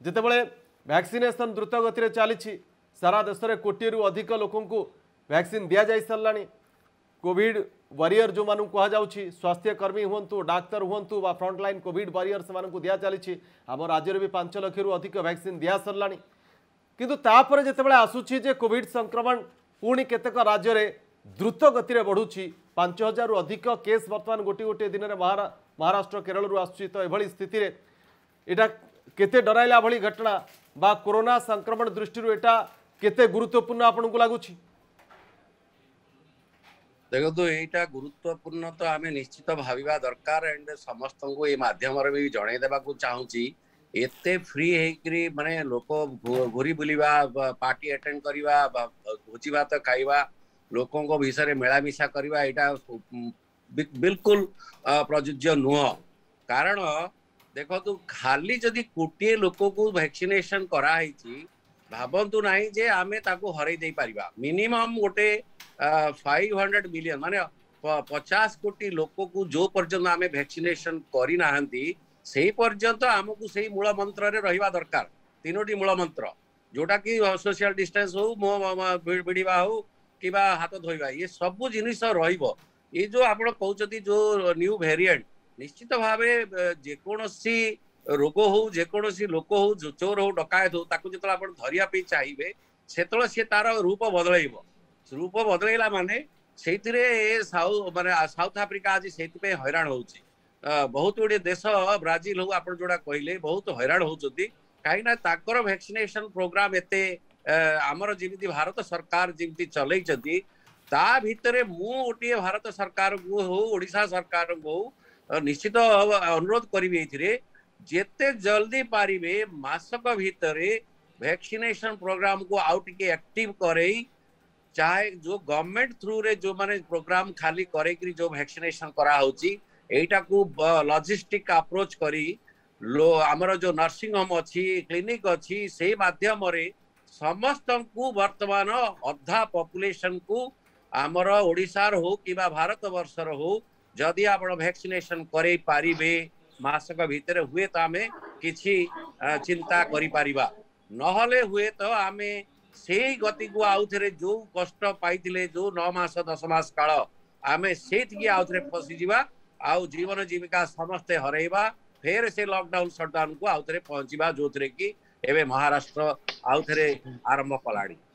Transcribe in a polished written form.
जितेबले vaccination द्रुत गति चली सारा देश में कोटी अधिक लोक वैक्सीन दि जा सारा कोविड वॉरियर जो मानू कहुँ स्वास्थ्यकर्मी हूँ डाक्तर हूँ बा फ्रंटलाइन कोविड वॉरियर से दिया चली आम राज्य भी 5 लाख रु अधिक वैक्सीन दि सारा किंतु तापर जितेबाला आसूची जे कोविड संक्रमण पुणी केतेक राज्य में द्रुत गति में बढ़ुची 5000 रु अधिक केस बर्तमान गोटे गोटे दिन में महाराष्ट्र केरल रु आसुची तो यह स्थिति रे एटा केते डराइला भली घटना बा कोरोना संक्रमण दृष्टि एटा केते गुरुत्वपूर्ण आपन को लागुची देखो तो एटा गुरुत्वपूर्ण तो आमे निश्चित भाविबा दरकार एंड समस्त को ए माध्यम रे भी जणै देबा को चाहूची एते फ्री हेकरी माने लोक घुरी बुलिबा पार्टी अटेंड करिबा भोजी भात खाइबा लोकों को विषय मेला मिशा करवा एटा बिल्कुल प्रযোज्य नुह कारण देखो तू खाली जदि कोटिए लोक को वैक्सीनेशन कराई भावतु नहीं जे आमे ताको हरई दे परिबा मिनिमम गोटे 500 मिलियन माने 50 कोटी लोक को जो पर्यंत आमे वैक्सीनेशन करी नाहंती सेही पर्यंत आमको सेही मूल मंत्र रे रहिबा दरकार तीनोटी मूल मंत्र जोटा कि सोशल डिस्टेंस हो भिड़वा हो कि हाथ धोइबा ये सब जिनिस रहिबो ये जो आपण कहउचती जो न्यू वेरिएंट निश्चित भावे जेकोसी रोग हो जेकोसी लोक हो चोर हो डकायत हो ताकू जतला आपण धरिया पे चाहिए सेतळ से तार रूप बदलैबो रूप बदलैला माने सेतिरे माने साउथ अफ्रीका आज सेति पे हैरान होउची बहुत गुड़े देश ब्राजिल हो आपण जोड़ा कहले बहुत हैरान होउचती काईना ताकर वैक्सीनेशन प्रोग्राम एते आमर जिमिति भारत सरकार जिमिति चलैचती ता भितरे मु गोटे भारत सरकार को हो ओडिशा सरकार को निश्चित अनुरोध करी एथिरे जेते जल्दी पारिबे मासक भितरे वैक्सीनेशन प्रोग्राम को आउ टिके एक्टिव करई चाहे जो गवर्नमेंट थ्रू रे जो माने प्रोग्राम खाली करे कि जो वैक्सीनेशन करा होची एटा को लॉजिस्टिक अप्रोच करी लो आमर जो नर्सिंग होम अच्छी क्लिनिक अच्छी से माध्यम रे समस्त को वर्तमान अधा पॉपुलेशन को आमर ओडिशार हो कि भारत वर्षर हो जदि आप वैक्सीनेशन करे पारिबे मासक भितर हुए तो आमे किछि चिंता करि पारिबा नहले हुए तो आमे सेही गति को आउ थे जो कष्ट पाइथिले जो 9 मास 10 मास काल आमे सेठी आउ थे फसी जीवा आउ जीवन जीविका समस्ते हरैबा फेर से लॉकडाउन शटडाउन को आउ थे पहुंचीबा जो थे कि एबे महाराष्ट्र आउ थे आरंभ कलाणी।